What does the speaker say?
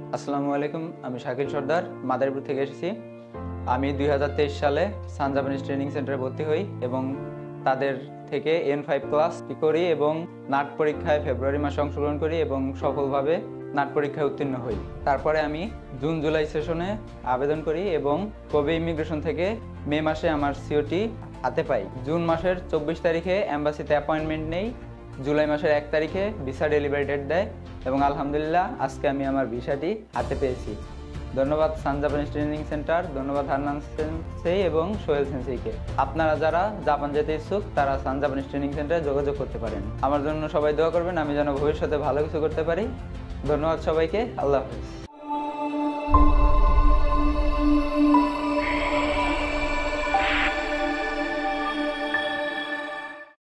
আসসালামু আলাইকুম, আমি শাকিল সর্দার মাদারীপুর থেকে এসেছি। আমি 2023 সালে সান জাপানিজ ট্রেনিং সেন্টারে ভর্তি হই এবং তাদের থেকে N5 ক্লাস করি এবং নাট পরীক্ষায় ফেব্রুয়ারি মাসে অংশগ্রহণ করি এবং সফলভাবে নাট পরীক্ষায় উত্তীর্ণ হই। তারপরে আমি জুন জুলাই সেশনে আবেদন করি এবং কবে ইমিগ্রেশন থেকে মে মাসে আমার সিওটি হাতে পাই। জুন মাসের 24 তারিখে এম্বাসিতে অ্যাপয়েন্টমেন্ট নেই, জুলাই মাসের 1 তারিখে ভিসা ডেলিভারি ডেট দেয় এবং আলহামদুলিল্লাহ আজকে আমি আমার ভিসাটি হাতে পেয়েছি। ধন্যবাদ সান জাপানিজ ট্রেনিং সেন্টার, ধন্যবাদ হান্নান সেন্সেই এবং সোহেল সেন্সেইকে। আপনারা যারা জাপান যেতে ইচ্ছুক তারা সান জাপানিজ ট্রেনিং সেন্টারে যোগাযোগ করতে পারেন। আমার জন্য সবাই দোয়া করবেন, আমি যেন ভবিষ্যতে ভালো কিছু করতে পারি। ধন্যবাদ সবাইকে, আল্লাহ হাফেজ।